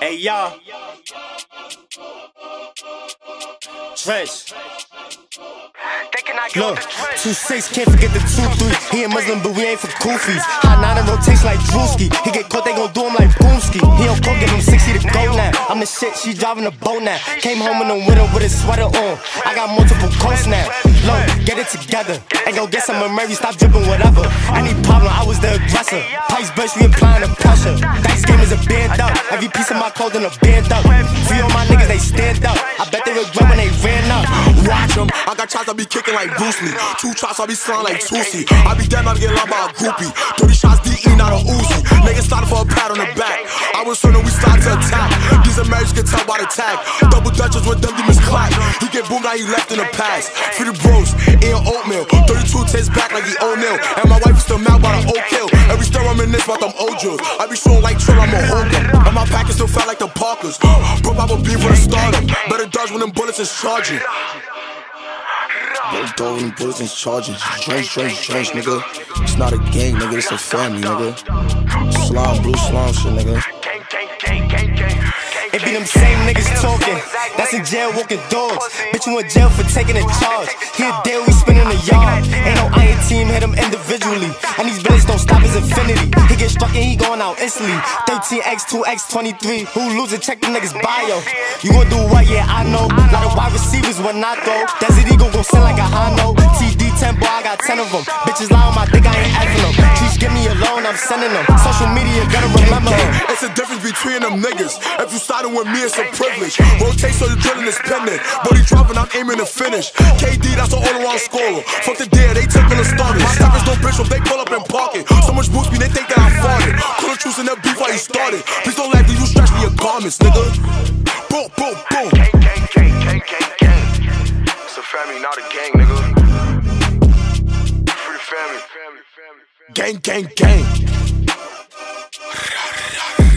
Hey y'all, Trench. Look, 2-6, can't forget the 2-3. He a Muslim, but we ain't for goofies. Hot 9 in rotation like Drewski. He get caught, they gon' do him like Boomski. He don't cook, give him 60 to go now. I'm the shit, she driving a boat now. Came home in the winter with a sweater on. I got multiple coats now. Look, get it together. And go get some of Mary, stop dripping whatever. Any problem, I was the aggressor. Price burst, we applying the pressure. Dice game is a band up. Every piece of my clothing a band up. Free all my niggas, they stand up. I bet they regret when they ran up. Watch them, I got shots I be kicking like Bruce Lee. 2 shots I be slung like Tusi. I be dead, I be getting loved by a groupie. 30 shots DE, not a Uzi. Niggas started for a pat on the back. I was certain we started to attack. These Americans can tell by the tag. Double Dutchers with them demons clap. He get boomed, now he left in the past. Free the bros, eating oatmeal. 32 tastes back like he O'Neal. And my wife is still mad by the Oak Hill. And we still reminisce about them old drills. I be showing like Trill, I'm a holder. And my pack is still fat like the Parkers. Bro, I will beef when I start him. Better dodge when them bullets is charging. Better dodge when them bullets is charging. Strange, nigga. It's not a gang, nigga. It's a family, nigga. Slime, blue slime shit, nigga. It be them same niggas talking. That's in jail walking dogs. Bitch, you in jail for taking a charge. He a deal, we spin in the yard. Ain't no iron team, hit him individually. And these bullets don't stop his infinity. He get struck and he going out instantly. 13x, 2x, 23. Who lose it? Check the niggas bio. You gon' do what? Yeah, I know. Lot of wide receivers when I throw. Desert Eagle gon' send like a high note. TD 10, boy, I got 10 of them. Bitches lie on my dick, I ain't effing them. Please give me a loan, I'm sending them. Social media, gotta remember them. It's a difference between them niggas. If you starting with me, it's a privilege. Rotate so the drilling is pending. Body dropping, I'm aiming to finish. KD, that's an all-around scorer. Fuck the dead, they taking the starters. My steppers don't bitch if they pull up and park it. So much boost me, they think that I farted. Could've chosen that beef while he started. Please don't let you stretch me your garments, nigga. Boom, boom, boom. Gang. It's a family, not a gang, nigga. Free the family. Gang.